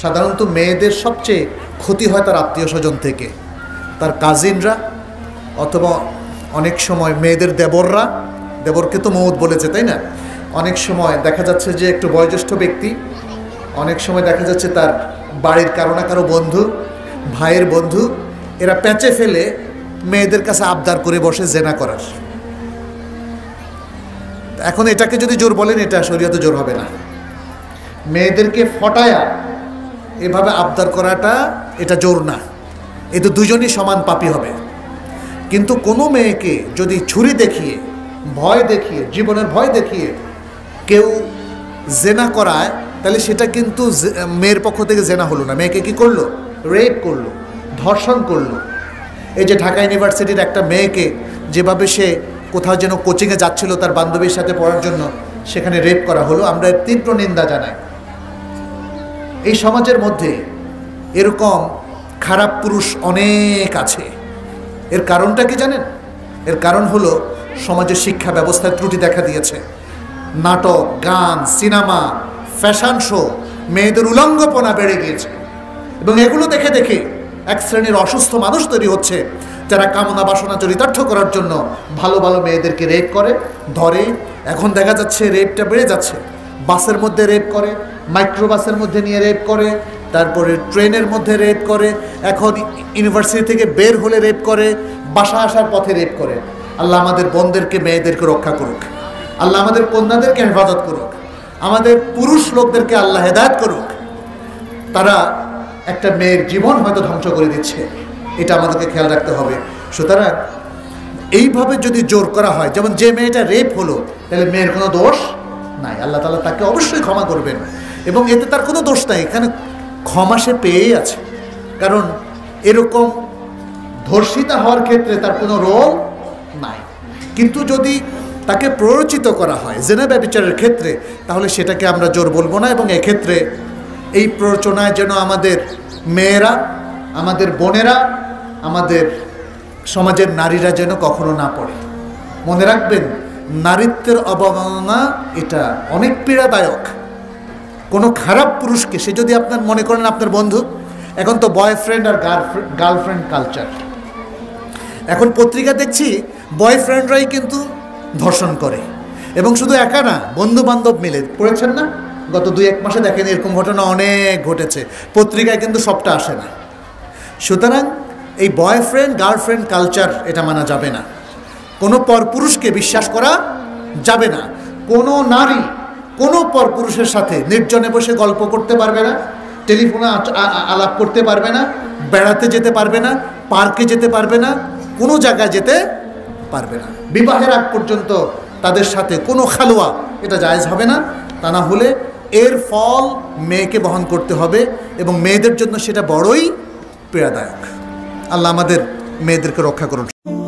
সাধারণত মেয়েদের সবচেয়ে ক্ষতি হয় তার আত্মীয় স্বজন থেকে, তার কাজিনরা, অথবা অনেক সময় মেয়েদের দেবররা, দেবরকে তো মৌত বলেছে তাই না, অনেক সময় দেখা যাচ্ছে যে একটু বয়োজ্যেষ্ঠ ব্যক্তি, অনেক সময় দেখা যাচ্ছে তার বাড়ির কারো না কারো বন্ধু, ভাইয়ের বন্ধু, এরা প্যাঁচে ফেলে মেয়েদের কাছে আবদার করে বসে জেনা করার। এখন এটাকে যদি জোর বলেন, এটা শরীয়তে জোর হবে না। মেয়েদেরকে ফটায়া এভাবে আবদার করাটা এটা জোর না, এ তো দুজনই সমান পাপী হবে। কিন্তু কোনো মেয়েকে যদি ছুরি দেখিয়ে, ভয় দেখিয়ে, জীবনের ভয় দেখিয়ে কেউ জেনা করায়, তাহলে সেটা কিন্তু মেয়ের পক্ষ থেকে জেনা হলো না, মেয়েকে কি করলো? রেপ করলো, ধর্ষণ করলো। এই যে ঢাকা ইউনিভার্সিটির একটা মেয়েকে যেভাবে সে কোথাও যেন কোচিংয়ে যাচ্ছিল তার বান্ধবীর সাথে পড়ার জন্য, সেখানে রেপ করা হলো, আমরা এর তীব্র নিন্দা জানাই। এই সমাজের মধ্যে এরকম খারাপ পুরুষ অনেক আছে। এর কারণটা কি জানেন? এর কারণ হলো সমাজের শিক্ষা ব্যবস্থায় ত্রুটি দেখা দিয়েছে। নাটক, গান, সিনেমা, ফ্যাশন শো, মেয়েদের উলঙ্গপনা বেড়ে গিয়েছে, এবং এগুলো দেখে দেখে এক শ্রেণীর অসুস্থ মানুষ তৈরি হচ্ছে, যারা কামনা বাসনা চরিতার্থ করার জন্য ভালো ভালো মেয়েদেরকে রেপ করে, ধরে। এখন দেখা যাচ্ছে রেপটা বেড়ে যাচ্ছে, বাসের মধ্যে রেপ করে, মাইক্রোবাসের মধ্যে নিয়ে রেপ করে, তারপরে ট্রেনের মধ্যে রেপ করে, এখন ইউনিভার্সিটি থেকে বের হলে রেপ করে, বাসা আসার পথে রেপ করে। আল্লাহ আমাদের বোনদেরকে, মেয়েদেরকে রক্ষা করুক, আল্লাহ আমাদের কন্যাদেরকে হেফাজত করুক, আমাদের পুরুষ লোকদেরকে আল্লাহ হেদায়েত করুক। তারা একটা মেয়ের জীবন হয়তো ধ্বংস করে দিচ্ছে, এটা আমাদেরকে খেয়াল রাখতে হবে। সুতরাং এইভাবে যদি জোর করা হয়, যেমন যে মেয়েটা রেপ হলো, তাহলে মেয়ের কোনো দোষ নাই, আল্লাহ তাআলা তাকে অবশ্যই ক্ষমা করবেন, এবং এতে তার কোনো দোষ নাই, এখানে ক্ষমা সে পেয়েই আছে। কারণ এরকম ধর্ষিতা হওয়ার ক্ষেত্রে তার কোনো রোল নাই। কিন্তু যদি তাকে প্ররোচিত করা হয় জেনা ব্যভিচারের ক্ষেত্রে, তাহলে সেটাকে আমরা জোর বলবো না, এবং এক্ষেত্রে এই প্ররোচনায় যেন আমাদের মেয়েরা, আমাদের বোনেরা, আমাদের সমাজের নারীরা যেন কখনো না পড়ে। মনে রাখবেন, নারীত্বের অবমাননা এটা অনেক পীড়াদায়ক। কোনো খারাপ পুরুষকে, সে যদি আপনার মনে করেন আপনার বন্ধু, এখন তো বয়ফ্রেন্ড আর গার্লফ্রেন্ড কালচার, এখন পত্রিকা দেখছি বয়ফ্রেন্ডরাই কিন্তু ধর্ষণ করে, এবং শুধু একা না, বন্ধু বান্ধব মিলে। পড়েছেন না? গত 2-1 মাসে দেখেন এরকম ঘটনা অনেক ঘটেছে, পত্রিকায় কিন্তু সবটা আসে না। সুতরাং এই বয়ফ্রেন্ড গার্লফ্রেন্ড কালচার এটা মানা যাবে না। কোনো পরপুরুষকে বিশ্বাস করা যাবে না। কোনো নারী কোনো পরপুরুষের সাথে নির্জনে বসে গল্প করতে পারবে না, টেলিফোনে আলাপ করতে পারবে না, বেড়াতে যেতে পারবে না, পার্কে যেতে পারবে না, কোনো জায়গায় যেতে পারবে না। বিবাহের আগ পর্যন্ত তাদের সাথে কোনো খালোয়া এটা জায়েজ হবে না। তা না হলে এর ফল মেয়েকে বহন করতে হবে, এবং মেয়েদের জন্য সেটা বড়ই পীড়াদায়ক। আল্লাহ আমাদের মেয়েদেরকে রক্ষা করুন।